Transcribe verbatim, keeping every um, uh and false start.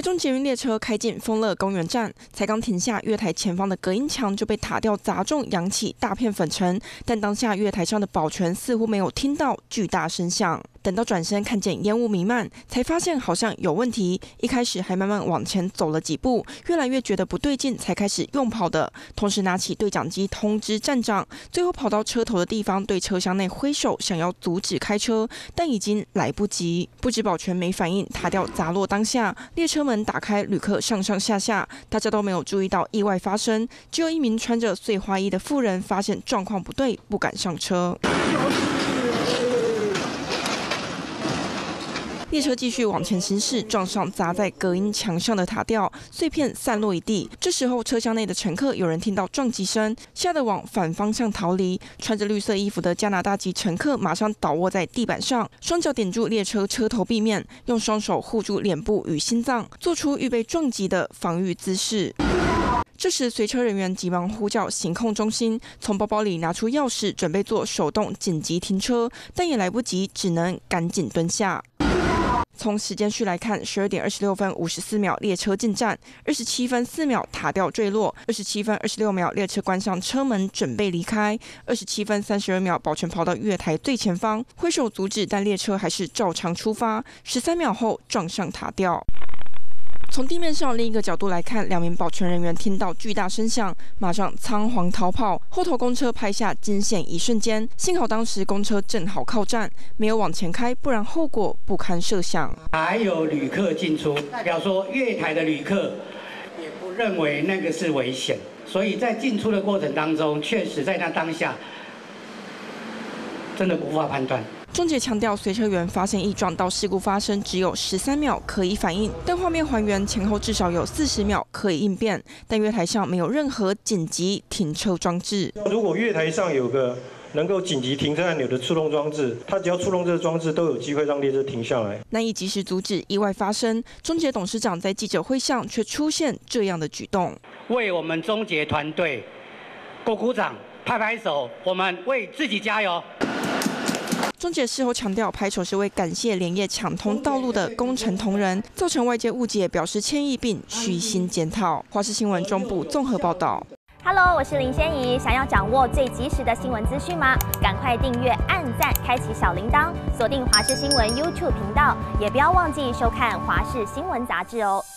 中捷运列车开进丰乐公园站，才刚停下，月台前方的隔音墙就被塔吊砸中，扬起大片粉尘。但当下月台上的保全似乎没有听到巨大声响。 等到转身看见烟雾弥漫，才发现好像有问题。一开始还慢慢往前走了几步，越来越觉得不对劲，才开始用跑的，同时拿起对讲机通知站长。最后跑到车头的地方，对车厢内挥手，想要阻止开车，但已经来不及。不止保全没反应，塔吊砸落当下，列车门打开，旅客上上下下，大家都没有注意到意外发生。只有一名穿着碎花衣的妇人发现状况不对，不敢上车。 列车继续往前行驶，撞上砸在隔音墙上的塔吊，碎片散落一地。这时候，车厢内的乘客有人听到撞击声，吓得往反方向逃离。穿着绿色衣服的加拿大籍乘客马上倒卧在地板上，双脚点住列车车头壁面，用双手护住脸部与心脏，做出预备撞击的防御姿势。 这时，随车人员急忙呼叫行控中心，从包包里拿出钥匙，准备做手动紧急停车，但也来不及，只能赶紧蹲下。 从时间序来看，十二点二十六分五十四秒，列车进站；二十七分四秒，塔吊坠落；二十七分二十六秒，列车关上车门，准备离开；二十七分三十二秒，保全跑到月台最前方，挥手阻止，但列车还是照常出发。十三秒后，撞上塔吊。 从地面上另一个角度来看，两名保全人员听到巨大声响，马上仓皇逃跑。后头公车拍下惊险一瞬间，幸好当时公车正好靠站，没有往前开，不然后果不堪设想。 还有旅客进出，代表说月台的旅客也不认为那个是危险，所以在进出的过程当中，确实在那当下真的无法判断。 中捷强调，随车员发现异状到事故发生只有十三秒可以反应，但画面还原前后至少有四十秒可以应变。但月台上没有任何紧急停车装置。 如果月台上有个能够紧急停车按钮的触动装置，它只要触动这个装置，都有机会让列车停下来。 难以及时阻止意外发生，中捷董事长在记者会上却出现这样的举动， 为我们中捷团队鼓鼓掌、拍拍手，我们为自己加油。 中捷事后强调，拍手是为感谢连夜抢通道路的工程同仁，造成外界误解，表示歉意并虚心检讨。华视新闻中部综合报道。 Hello， 我是林仙怡。想要掌握最及时的新闻资讯吗？赶快订阅、按赞、开启小铃铛，锁定华视新闻 YouTube 频道，也不要忘记收看华视新闻杂志哦。